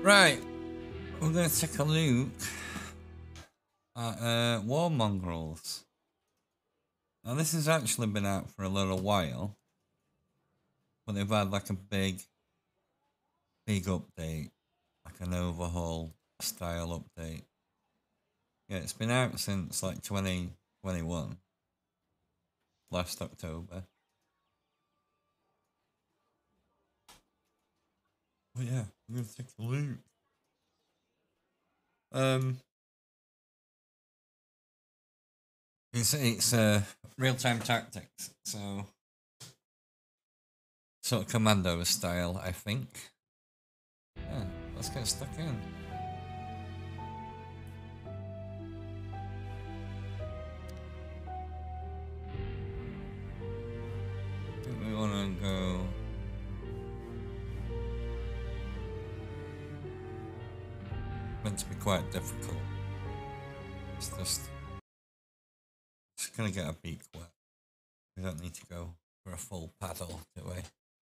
Right, we're going to take a look at War Mongrels. Now this has actually been out for a little while, but they've had like a big update, like an overhaul style update. Yeah, it's been out since like 2021, last October. Oh yeah, we're gonna take a look. It's real-time tactics, so sort of commando style, I think. Yeah, let's get stuck in. I think we want to go. Meant to be quite difficult. It's just gonna get a beak wet. We don't need to go for a full paddle, do we?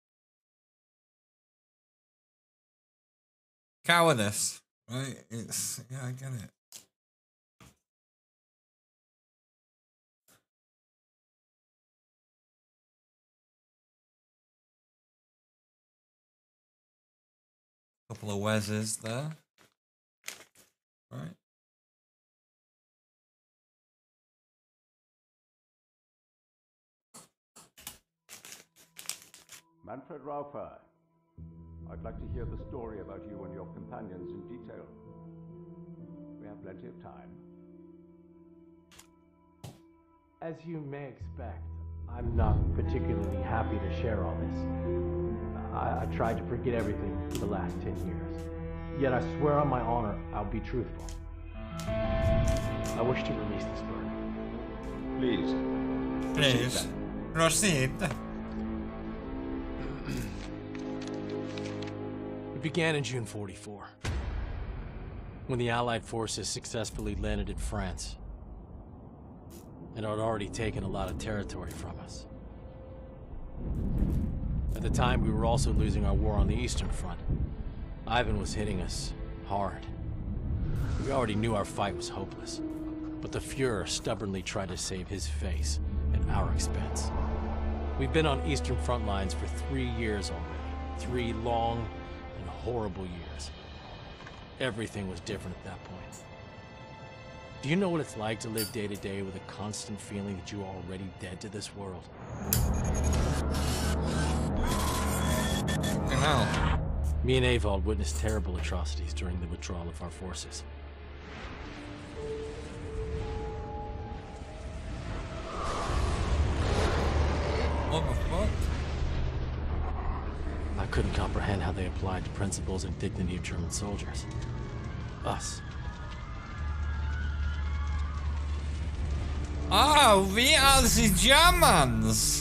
Cowardice, right? It's, yeah, I get it. Couple of Wezzes there. Right. Manfred Raufer, I'd like to hear the story about you and your companions in detail. We have plenty of time. As you may expect, I'm not particularly happy to share all this. I tried to forget everything for the last 10 years. Yet I swear on my honor, I'll be truthful. I wish to release this burden. Please. Please. Proceed. It began in June '44, when the Allied forces successfully landed in France and had already taken a lot of territory from us. At the time, we were also losing our war on the Eastern Front. Ivan was hitting us hard. We already knew our fight was hopeless, but the Fuhrer stubbornly tried to save his face at our expense. We've been on Eastern front lines for 3 years already. 3 long and horrible years. Everything was different at that point. Do you know what it's like to live day to day with a constant feeling that you're already dead to this world? Hell. Me and Avald witnessed terrible atrocities during the withdrawal of our forces. What the fuck? I couldn't comprehend how they applied the principles and dignity of German soldiers. Us. Oh, we are the Germans!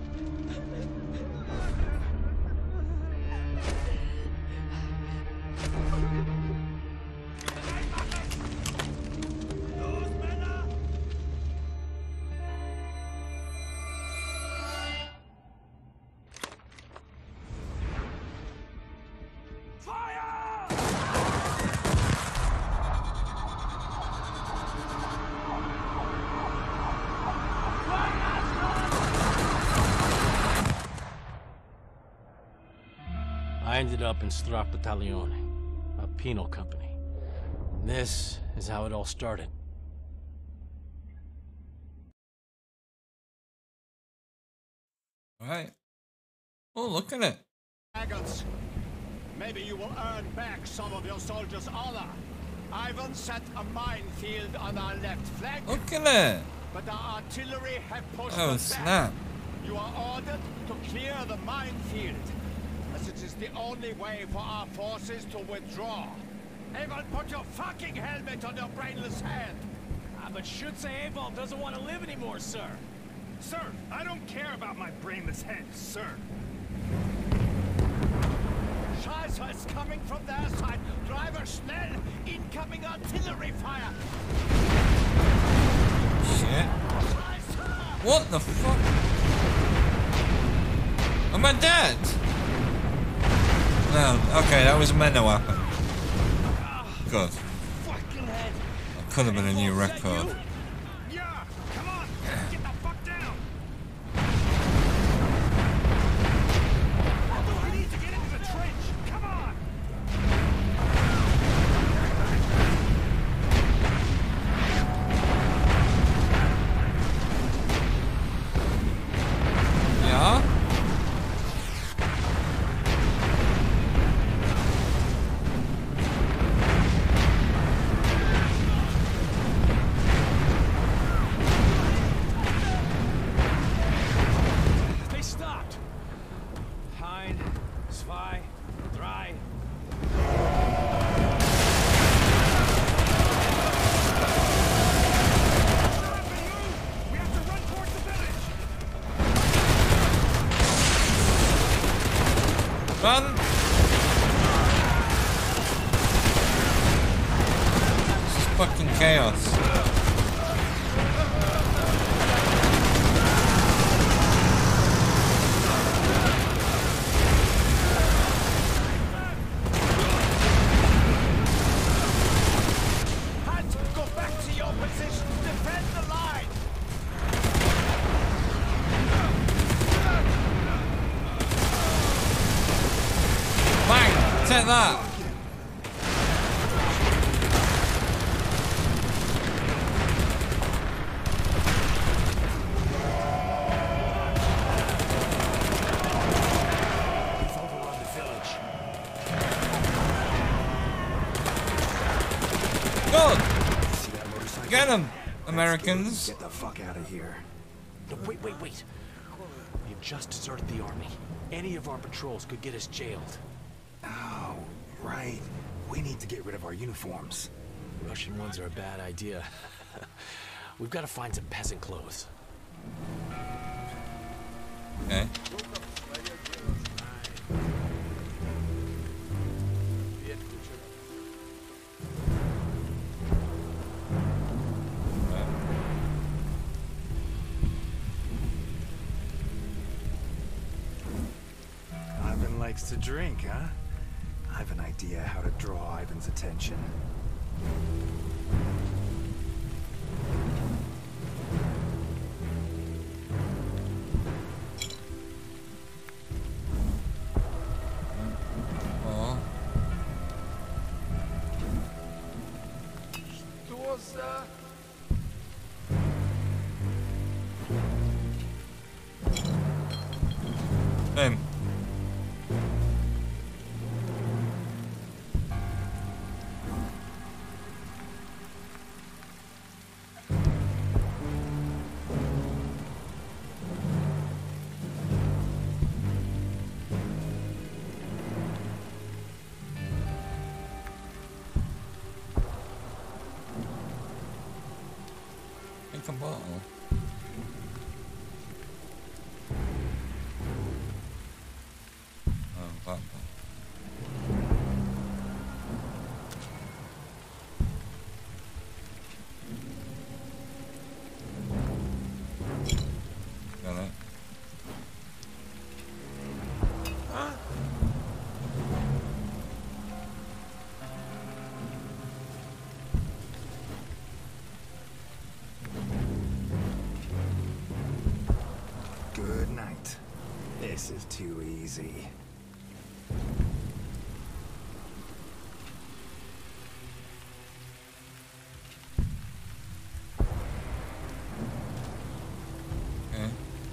I ended up in Straf Battaglione, a penal company. And this is how it all started. Right. Oh, look at it. Maggots. Maybe you will earn back some of your soldiers' honor. Ivan set a minefield on our left flank. Look at it. But the artillery have pushed Oh, us back. snap. You are ordered to clear the minefield, as it is the only way for our forces to withdraw. Avon, put your fucking helmet on your brainless head! But should say Avon doesn't want to live anymore, sir. Sir, I don't care about my brainless head, sir. Scheiße is coming from their side. Driver, schnell! Incoming artillery fire! Shit. Scheiße! What the fuck? Am I dead? No, okay, that was meant to happen. Good. Fucking head. That could have been a new record. Yeah, come on, get the fuck down. We need to get into the trench. Come on. Yeah? They stopped. Ein, zwei, drei. We have to run towards the village. Run! This is fucking chaos. Hunt, go back to your positions. Defend the line. Bang! Take that! We've overrun the village. Good! See that motorcycle? Get them, Americans! Get the fuck out of here. No, wait. We've just deserted the army. Any of our patrols could get us jailed. Oh, right. We need to get rid of our uniforms. Russian ones are a bad idea. We've got to find some peasant clothes. Okay. Ivan likes to drink, huh? I have an idea how to draw Ivan's attention. Oh. Him. Take a bottle. Oh, that one. Got it. Good night. This is too easy. Okay.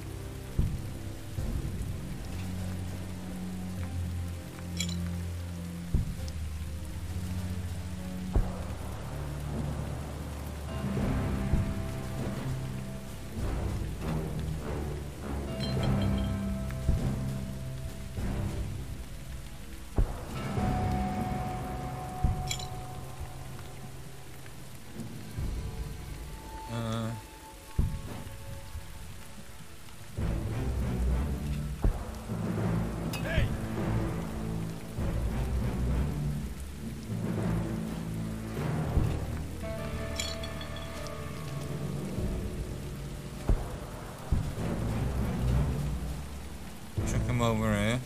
Check him over here.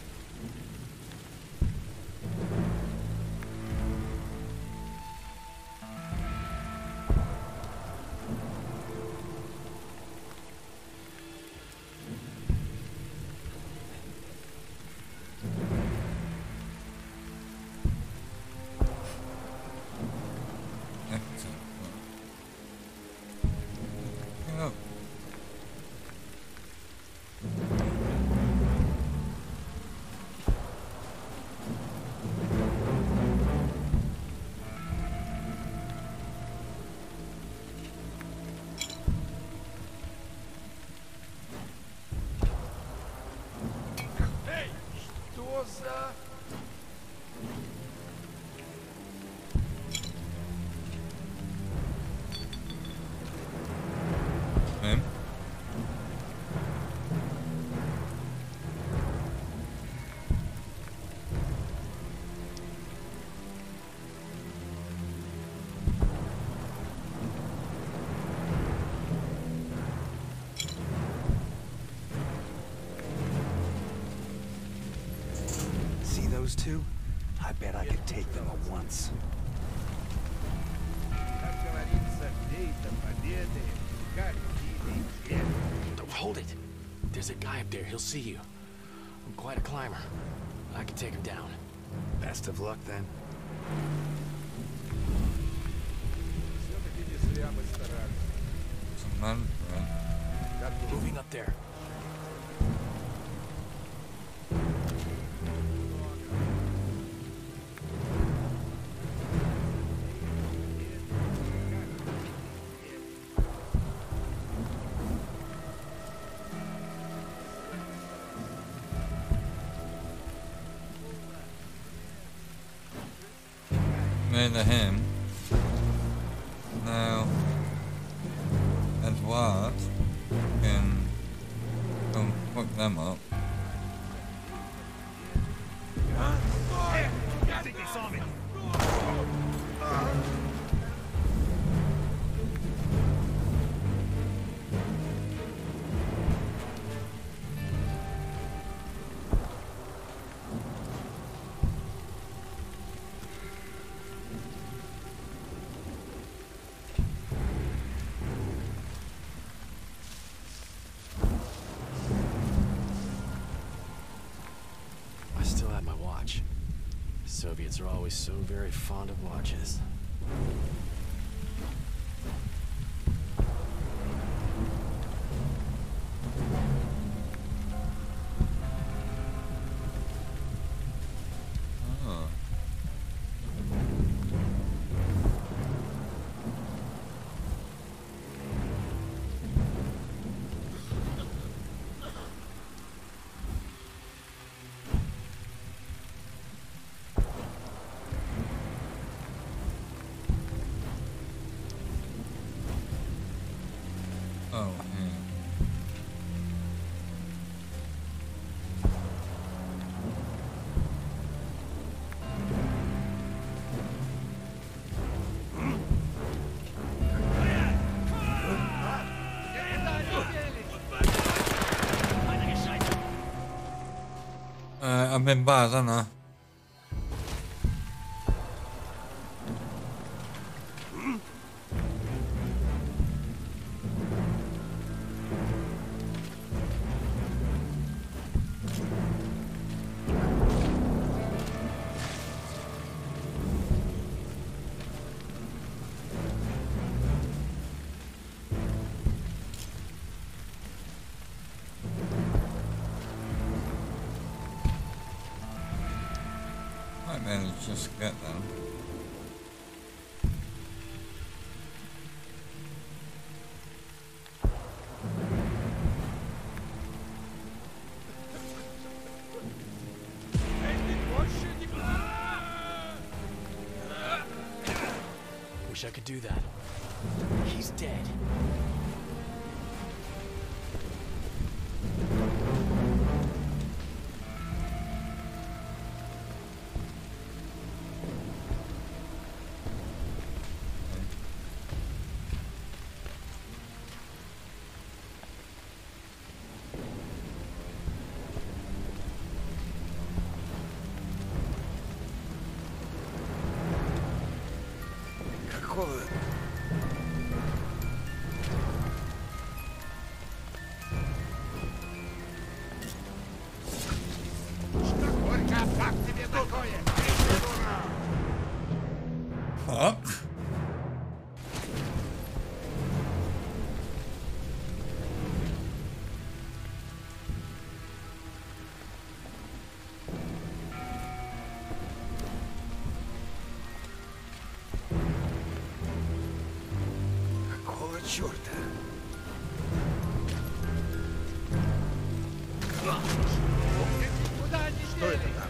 those two, I bet I could take them at once. Oh, hold it. There's a guy up there. He'll see you. I'm quite a climber. I can take him down. Best of luck then. It's a man, right? Moving up there. Made him. Now, Edward can go and fuck them up. I think he saw me. Soviets are always so very fond of watches. Oh. Oh, yeah. I've been bad, haven't I? Might manage to just get them. Wish I could do that. He's dead. Fuck. Какого черта? Что это там?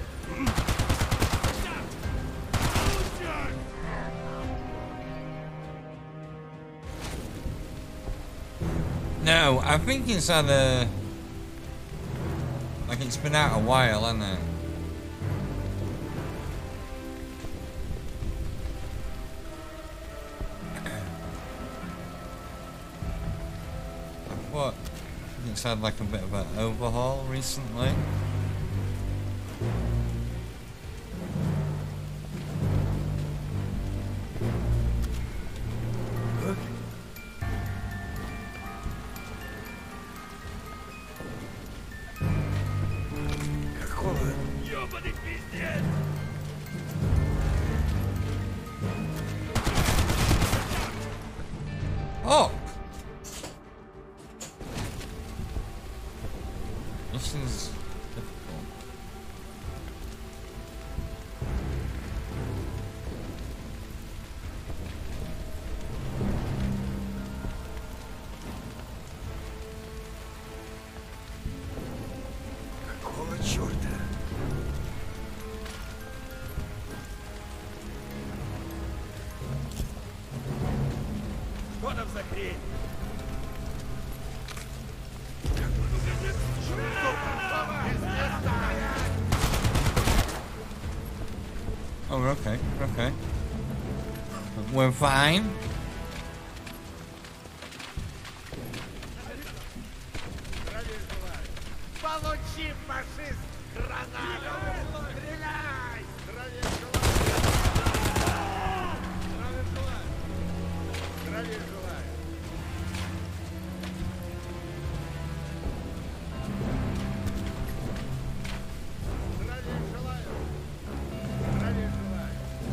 No, I think it's had a... Like it's been out a while, hasn't it? I thought it's had like a bit of an overhaul recently. за хрень? Oh, we're okay. We're okay. We're fine. Получи, фашист, гранату! Стреляй! Здравия желаю! Здравия желаю! Здравия желаю!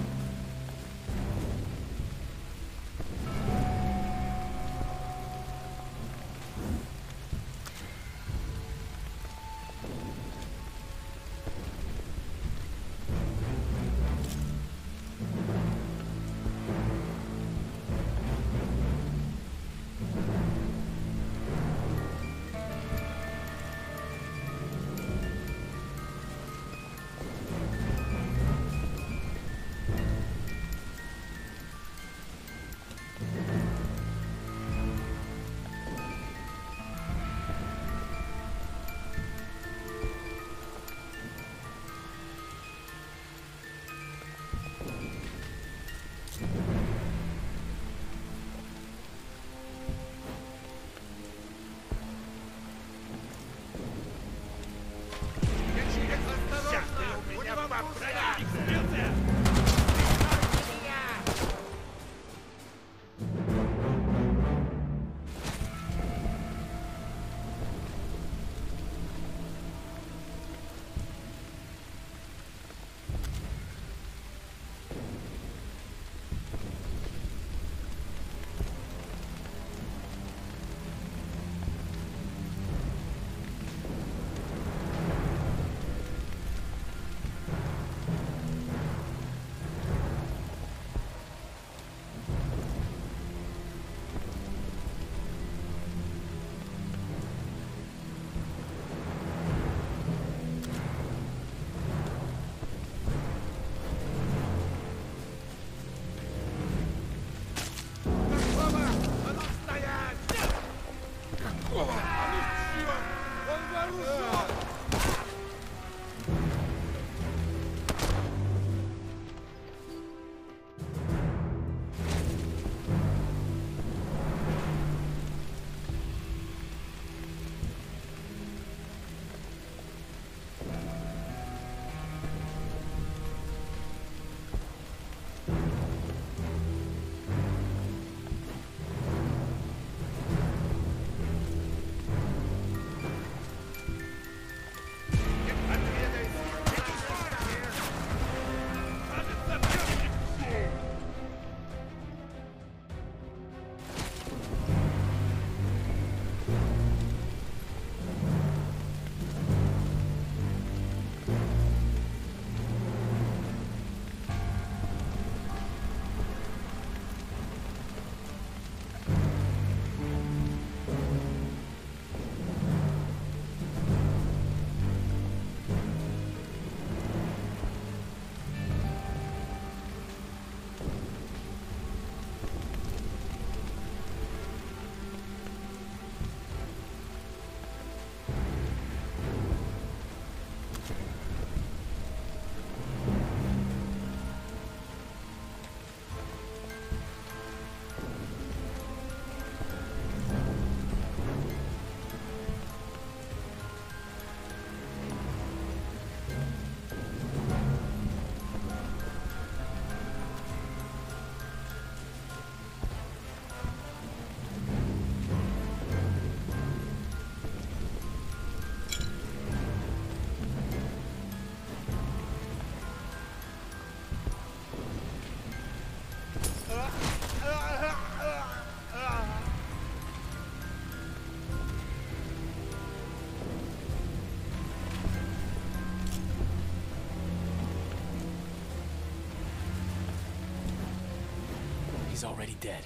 He's already dead.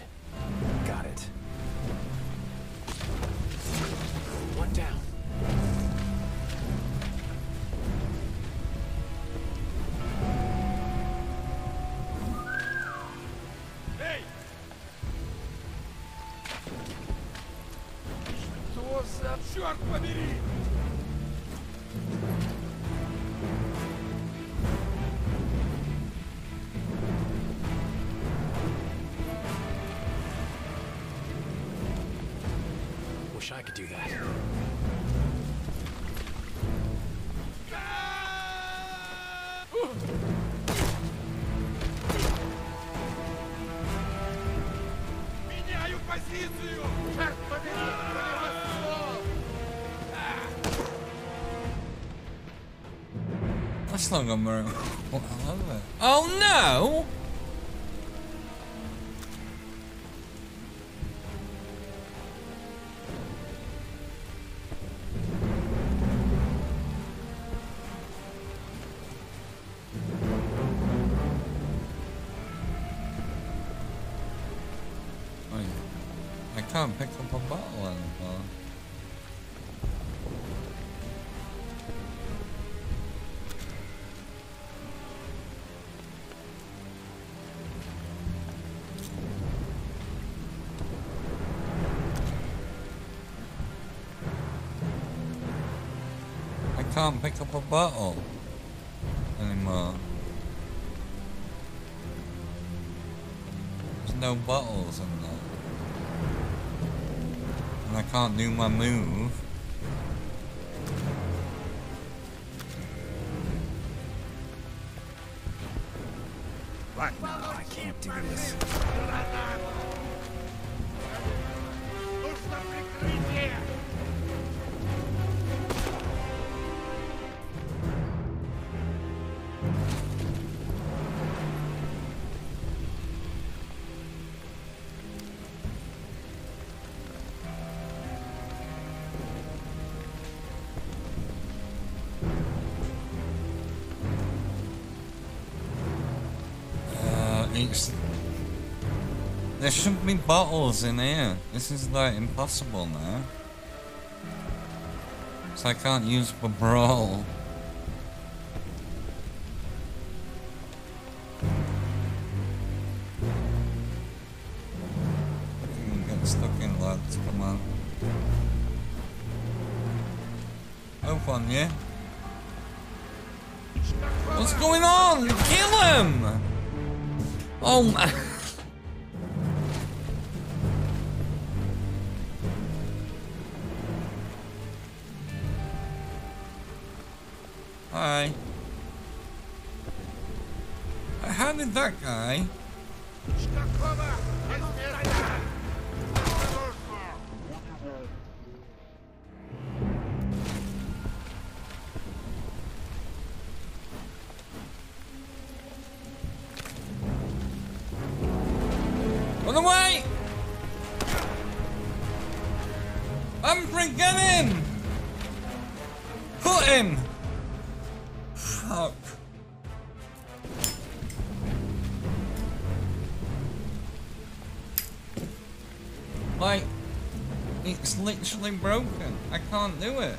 Got it. One down. Эй! Черт побери! Wish I could do that. Меняю позицию! Черт побери! That's not gonna work. What hell? Oh no! I can't pick up a bottle anymore. I can't pick up a bottle anymore. There's no bottles in there. And I can't do my move. What? No, I can't do this. Нужно прикрытие! There shouldn't be bottles in here. This is like impossible now. So I can't use the brawl. Get stuck in, lads. Come on. Hope on you. What's going on? Kill him! Oh my. Hi. How did that guy? Run away! Humphrey, get in! Put him! Fuck. Like, it's literally broken. I can't do it.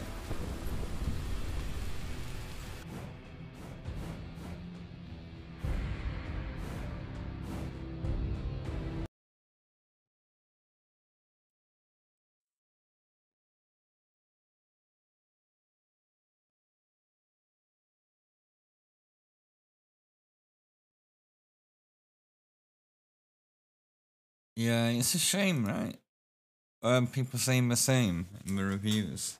Yeah, it's a shame, right? People saying the same in the reviews.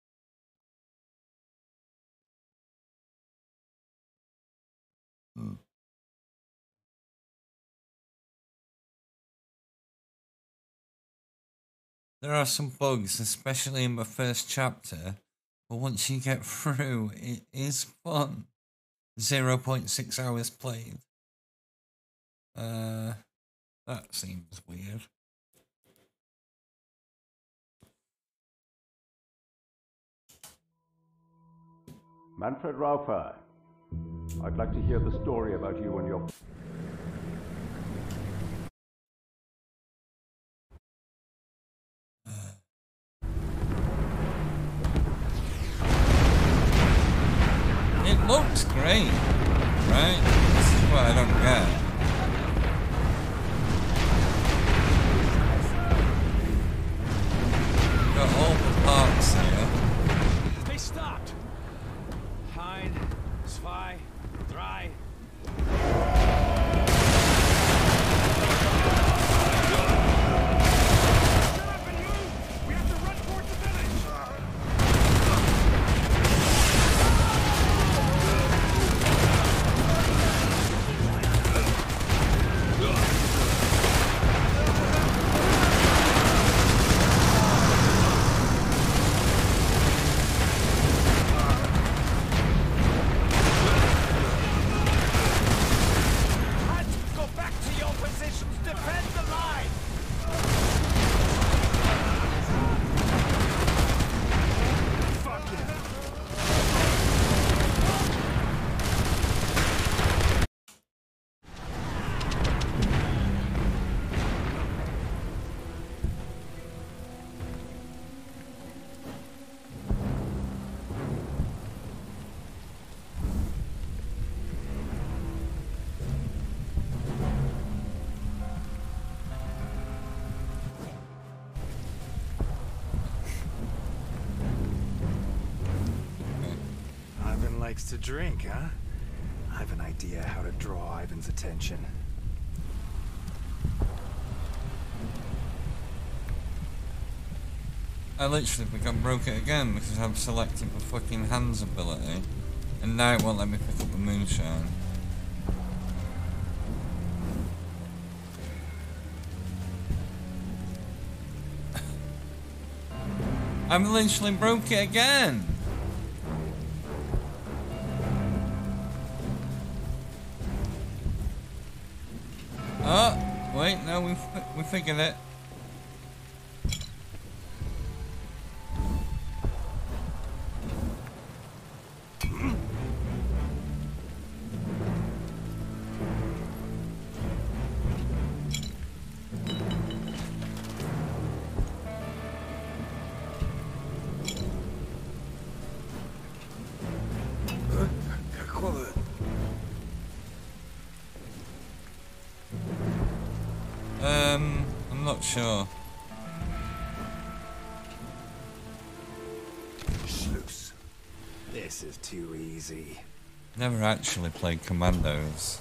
There are some bugs, especially in the first chapter, but once you get through, it is fun. 0.6 hours played. That seems weird. Manfred Raufer, I'd like to hear the story about you and your... It looks great, right? This is what I don't get. Got all the parts here. likes to drink, huh? I have an idea how to draw Ivan's attention. I literally broke it again because I've selected the fucking hands ability. And now it won't let me pick up the moonshine. I literally broke it again! Oh, wait, no, we figured it. I'm not sure. Schluss. This is too easy. Never actually played Commandos.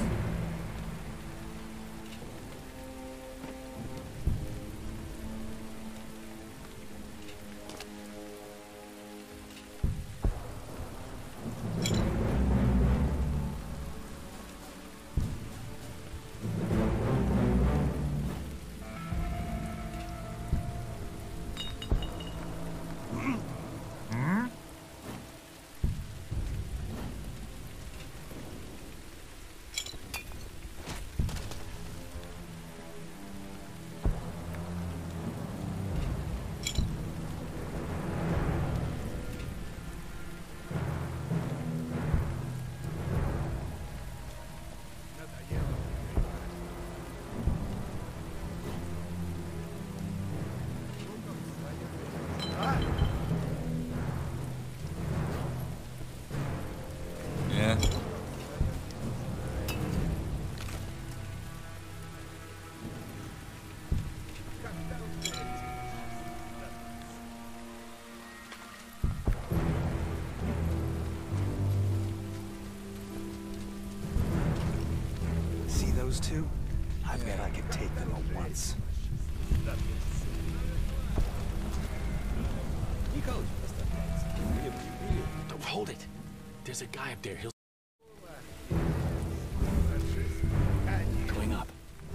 Yeah. See those two? I bet I could take them at once. Don't hold it. There's a guy up there. He'll... Going up.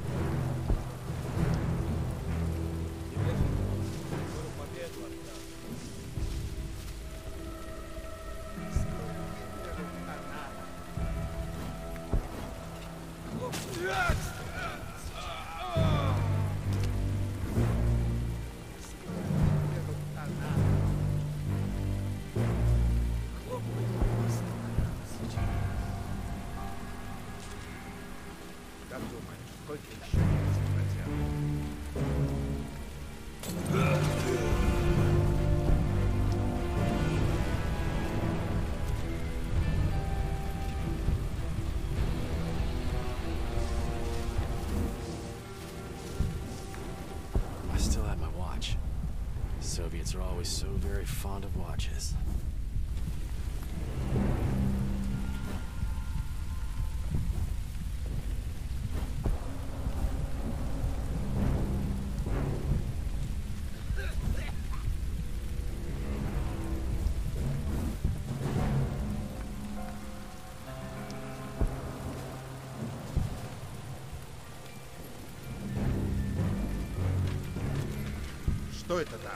I still have my watch. Soviets are always so very fond of watches. Что это там?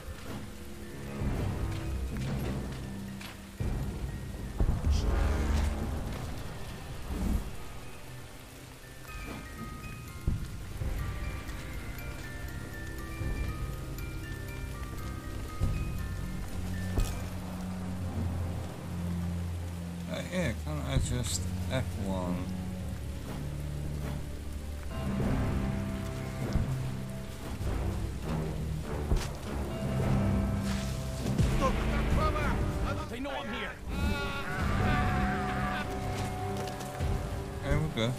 Yeah, can't I just F1? They know I'm here. Okay, we're good.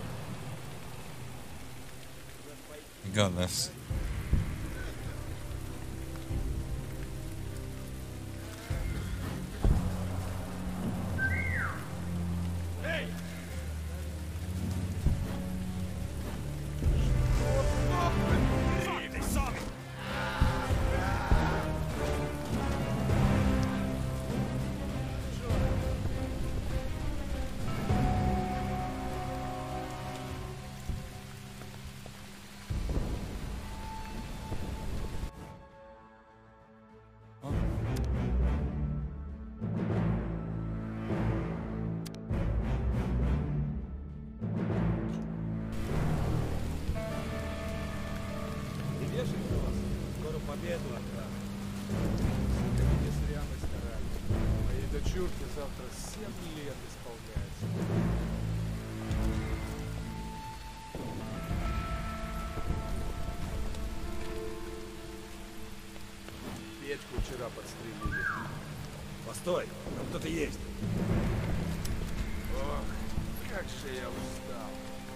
You got this. Эй! Победу не зря мы старались. Моей дочурке завтра 7 лет исполняется. Печку вчера подстрелили. Постой, там кто-то есть. Ох, как же я устал.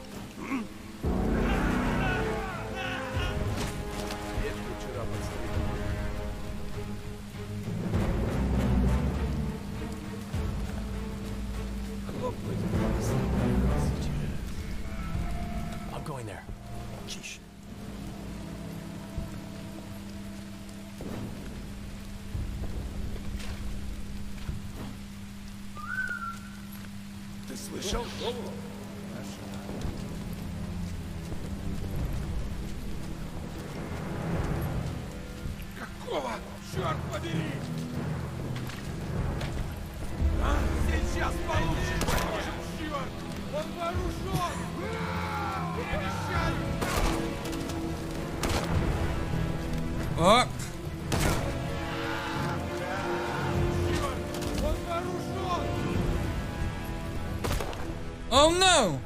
Печку вчера подстрелили. I'm going there. Чище. Ты слышал? Какого? Черт побери! А? Сейчас получишь! Черт! Он вооружен! Перемещай! What? Черт! Он вооружен! Oh no!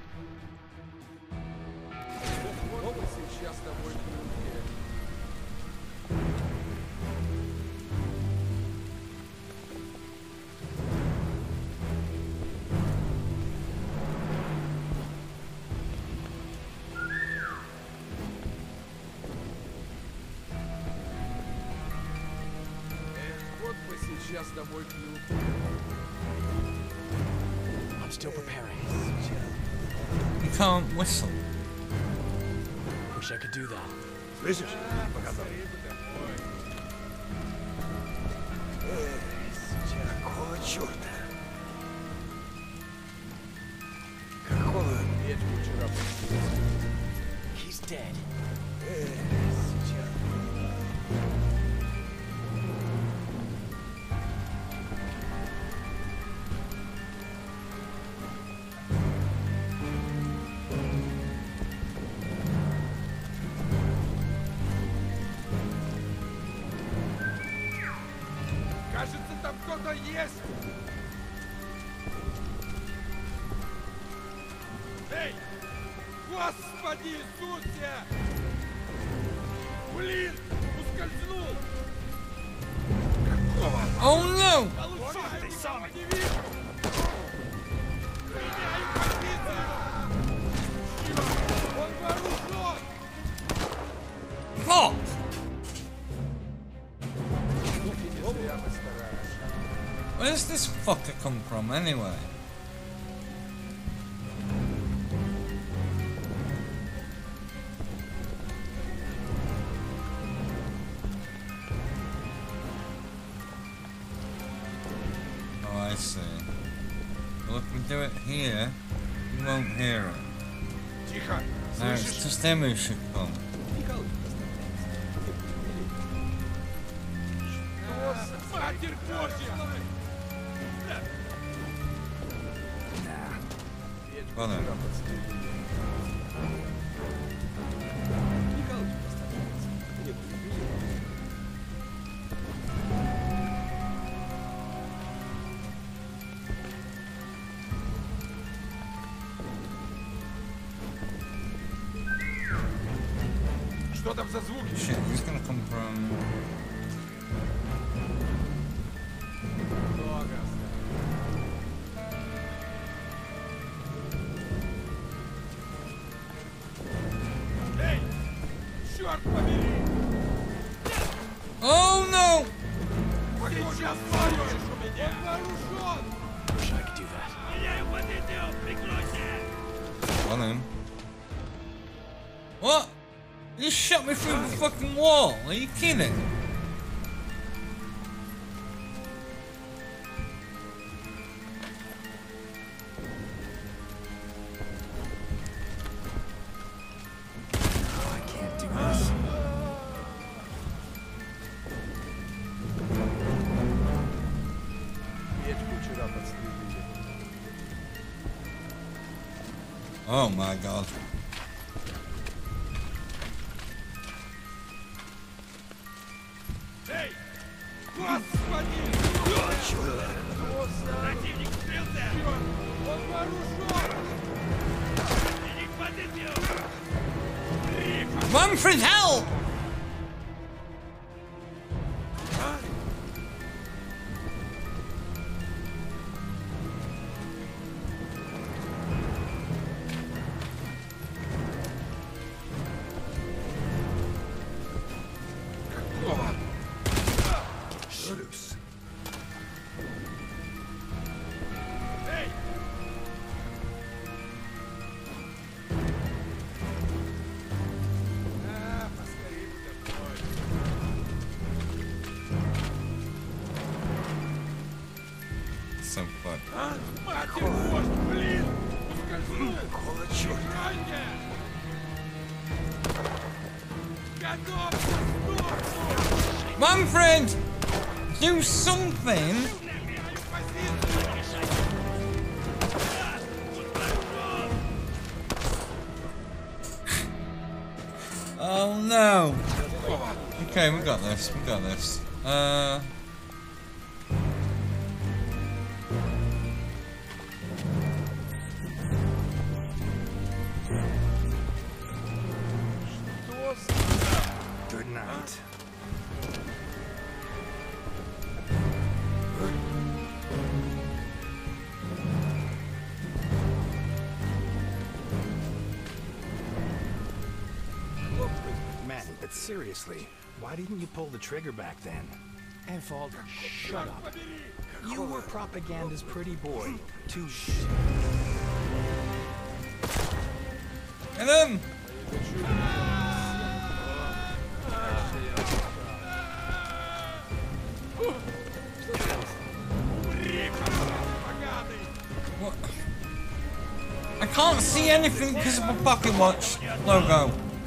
Вот мы сейчас с тобой в руке. Вот мы сейчас с тобой пьют. I'm still preparing. You can't whistle. Wish I could do that. Слышишь? Показал. Какого черта? Какого? Печку вчера подстрелили. He's dead. Сейчас. Кажется, там кто-то есть. Эй! Господи Иисусе! Блин! Ускользнул! Какого? Oh no! Получай, никого не вижу! Меняю позицию! Черт! Он вооружен! Fuck! Не зря мы старались. Where's this fucker come from anyway? Oh, I see. Well, if we do it here, you won't hear it. Тихо! No, it's Слышишь? just him who should come. Что? Матерь Божья! Печку Ладно. вчера подстрелили. Что там за звуки? Shit, he's gonna come from... Много осталось. Эй! Oh no! Wish I could do that. On him. What? You just shot me through the fucking wall. Are you kidding? I can't do this. Oh my god. Manfred, help! Loose. So fuck. Какого черта? Manfred! Do something! Oh no! Okay, we got this, we got this. Good night. Manny, but seriously, why didn't you pull the trigger back then? Enfold, shut up. You were propaganda's pretty boy. Too Get him! What? I can't see anything because of my pocket watch logo.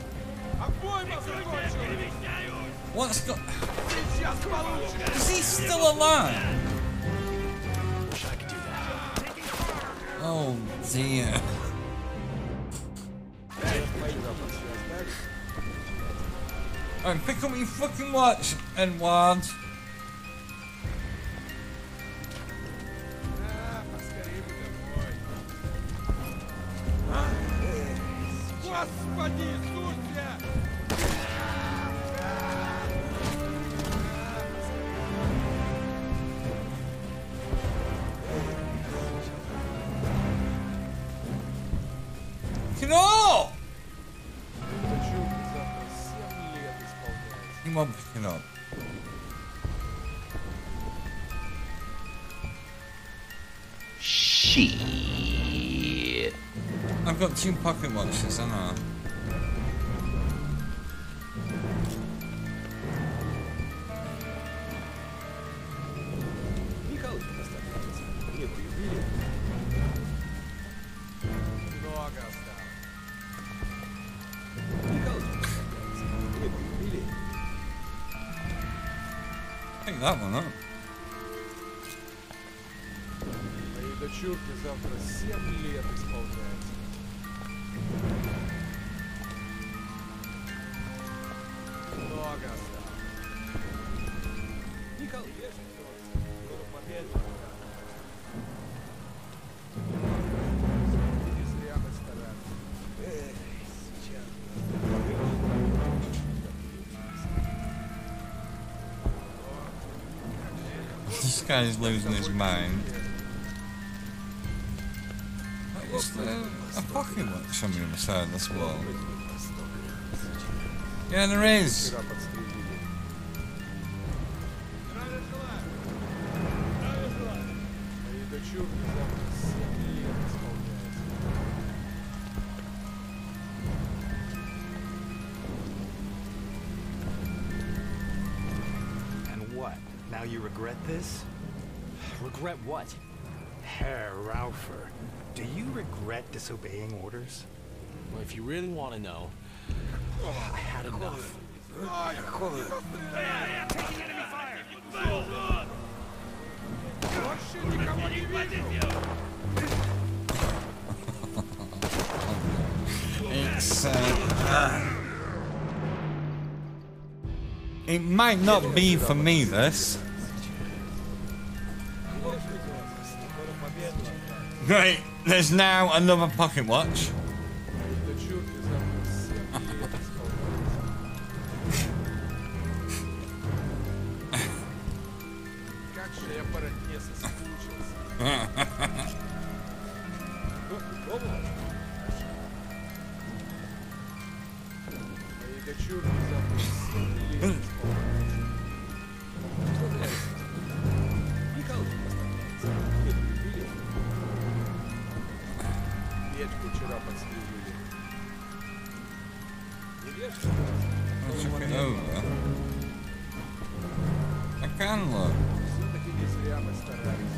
What's got? Is he still alive? Wish I could do that. Oh dear. Alright, pick up your fucking watch, Edward. Get up! He won't pick it up. Shit. I've got 2 pocket watches, haven't I? Pick that one up. Моей дочурке завтра 7 лет исполняется. Много осталось. Николай, скоро победа. Не зря мы старались. Сейчас. This guy's losing his mind. What is there? A pocket watch on the other side of this wall. Yeah, there is. Вчера подстрелили. Моей дочурке завтра 7 лет исполняется. And what? Now you regret this? Regret what? Herr Raufer, do you regret disobeying orders? Well, if you really want to know, I had enough. Taking enemy fire! Больше никого не видел! It's it might not be for me, this. Great, there's now another pocket watch. Моей дочурке завтра 7 лет исполняется. Как же я по родне соскучился. Пробовал? Моей дочурке завтра 7 лет исполняется. Что ты делаешь? Николай поставляется. Печку вчера подстрелили. Не вешай? I'll check it over. I can look. Все-таки не зря мы старались.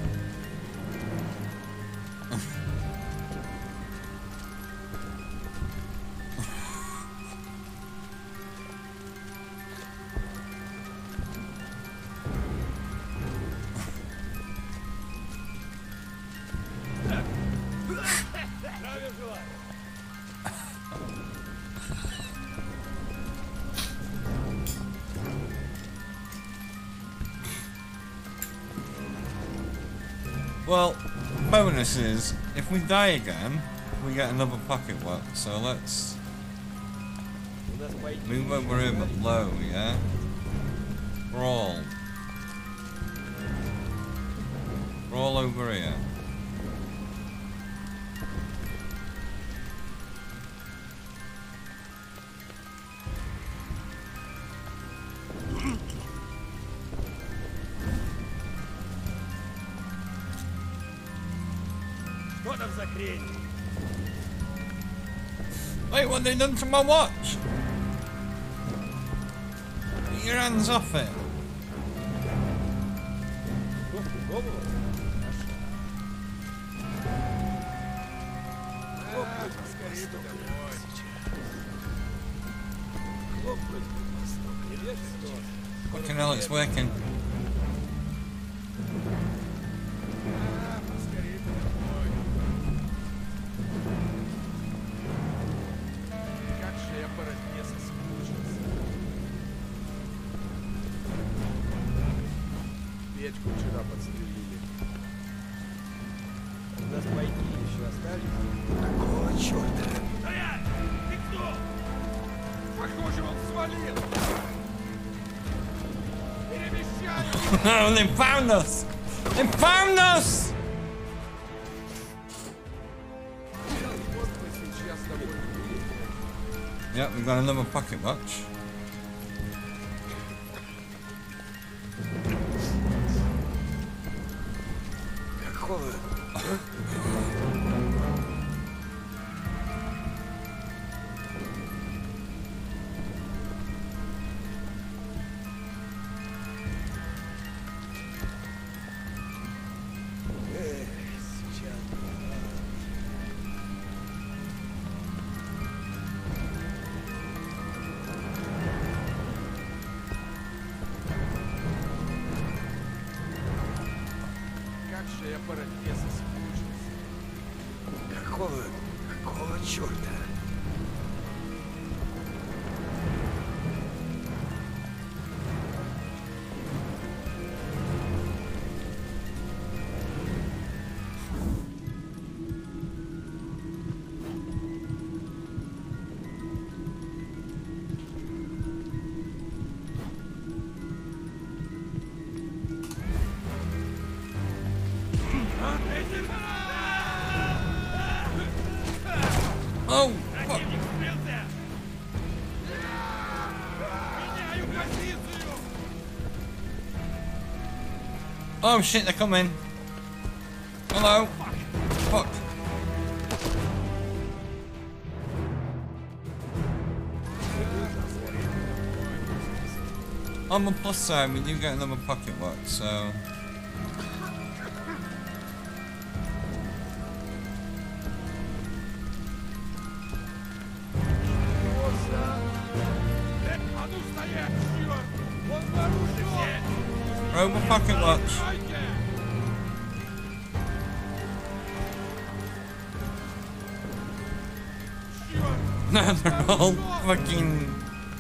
Well, bonus is, if we die again, we get another pocket watch. So let's move over here but low, yeah? Crawl. Crawl over here. Что там за хрень? Wait, what have they done to my watch? Get your hands off it. Кофту пробовал? Хлопнуть скорее домой. Хлопнуть не вешай? Fucking hell, it's working. Скорее домой. Как же я по родне соскучился. Печку вчера подстрелили. У нас пайки еще остались. Какого черта? Стоять! Ты кто? Похоже, он свалил! Перемещай! They found us! They found us! Вот мы сейчас с тобой увидим. Yep, we've got another pocket watch. Какого? Сейчас. Как же я по родне соскучился. Какого черта? Oh! Fuck. Противник скрылся! Oh shit, they're coming. Hello. Fuck. On the plus side, we do get another pocket watch, so... Throw my pocket watch. No, they're all fucking...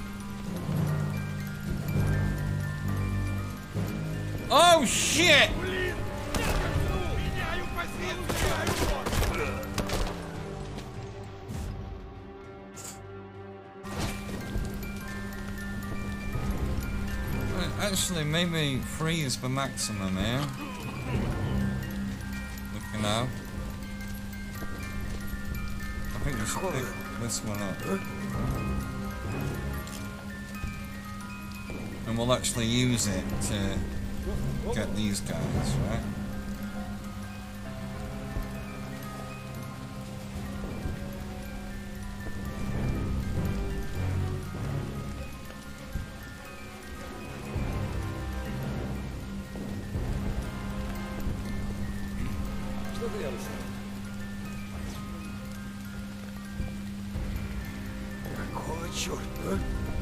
Oh shit! Actually, maybe 3 is the maximum here. Looking out. I think we should pick this one up. And we'll actually use it to get these guys, right? Какого черта?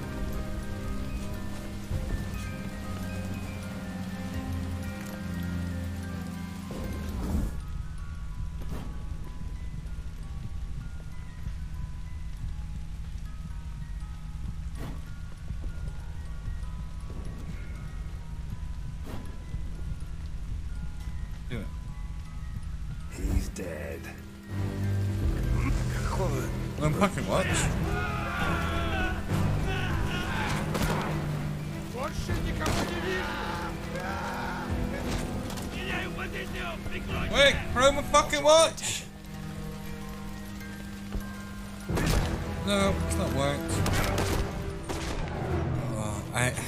Do it. He's dead. One pocket watch. Wait, throw my pocket watch. No, it's not worked. Oh,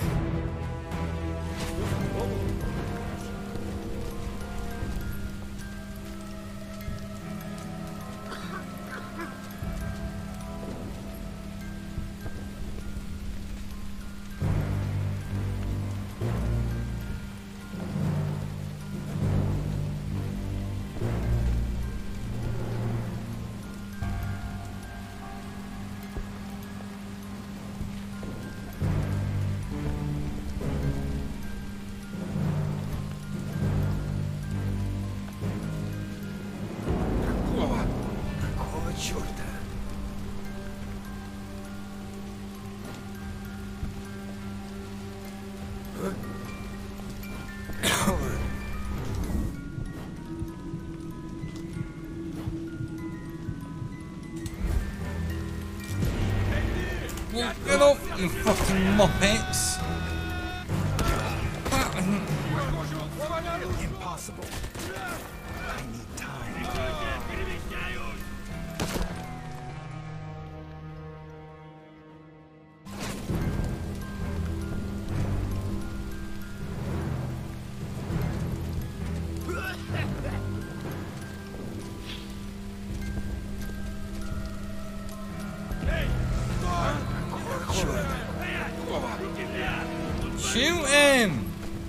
Какого черта? well, get off, you fucking muppets! Impossible. I need time. Shoot him!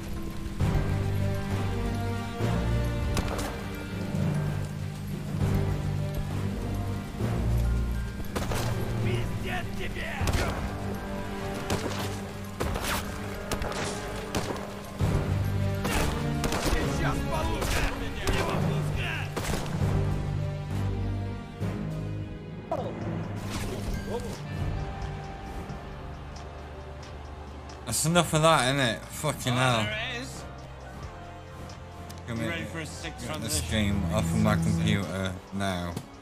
That's enough of that, innit? Fucking hell. Get this game off of my computer now.